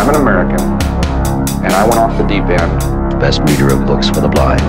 I'm an American, and I went off the deep end. Best reader of books for the blind.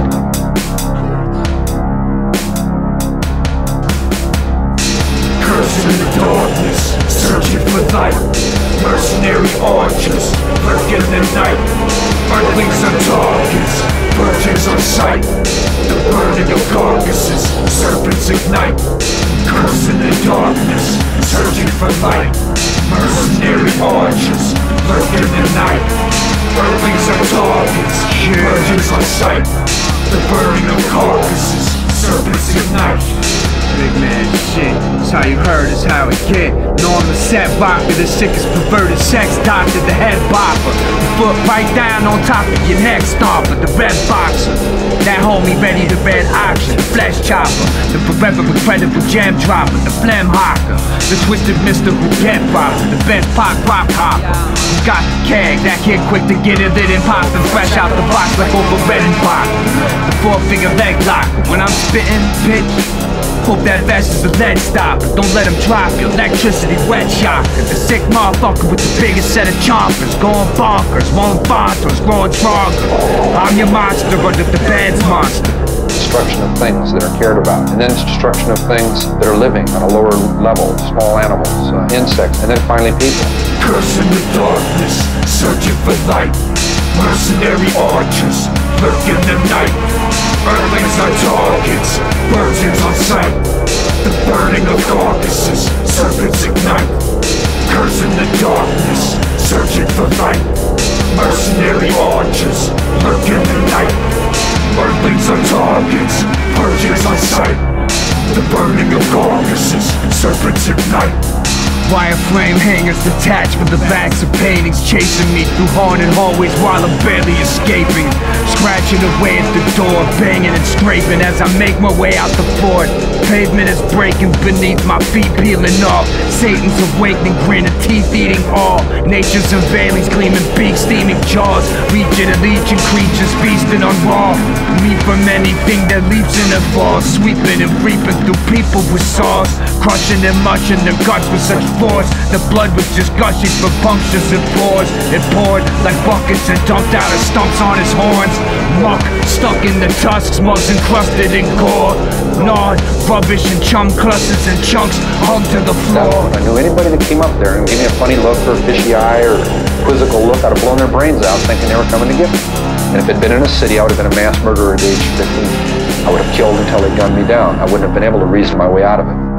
Cursing the darkness, searching for light. Mercenary archers, lurk in the night. Earthlings on targets, virgins on sight. The burning of carcasses, serpents ignite. Cursing the darkness, searching for light. Mercenary archers, lurk in the night. Earthlings on targets, virgins on sight. The burning of carcasses, serpents ignite. Big man shit, it's how you heard, it's how it get. Know I'm the set rocker, the sickest perverted sex doctor, the head bopper. The foot right down on top of your neck stomper, the red boxer. That homie ready to red auction, the flesh chopper. The forever incredible jam dropper, the phlegm hawker. The twisted mister who get robbed, the best pop rock hopper. Who got the keg, that kid quick to get it lit and poppin', fresh out the box like over red and pop. The 4-figure leg locker, when I'm spittin', bitch. Hope that vest is a lead stopper. Don't let him drop your electricity wet shocker. The sick motherfucker with the biggest set of chompers, going bonkers, rolling bontos, growing stronger. I'm your monster under the bed's monster. Destruction of things that are cared about, and then destruction of things that are living on a lower level, small animals, insects, and then finally people. Cursing the darkness, searching for light. Mercenary archers, lurk in the night. Earthlings on targets, virgins on sight. The burning of carcasses, serpents ignite. Cursing the darkness, searching for light. Mercenary archers, lurk in the night. Earthlings on targets, virgins on sight. The burning of carcasses, serpents ignite. Wireframe hangers detached from the backs of paintings, chasing me through haunted hallways while I'm barely escaping. Scratching away at the door, banging and scraping as I make my way out the fort. Pavement is breaking beneath my feet, peeling off. Satan's awakening grin and teeth eating all. Nature's unveilings, gleaming beaks, steaming jaws. Legion and legion creatures feasting on raw meat from anything that leaps and it falls. Sweeping and reaping through people with saws, crushing and mushing their guts with such force. The blood was just gushing from punctures and pores. It poured like buckets and dumped out of stumps on his horns. Muck stuck in the tusks, mugs encrusted in gore. Gnawed, rubbish and chum clusters and chunks hung to the floor. If I knew anybody that came up there and gave me a funny look or a fishy eye or quizzical look, I'd have blown their brains out thinking they were coming to get me. And if it had been in a city, I would have been a mass murderer at age 15. I would have killed until they gunned me down. I wouldn't have been able to reason my way out of it.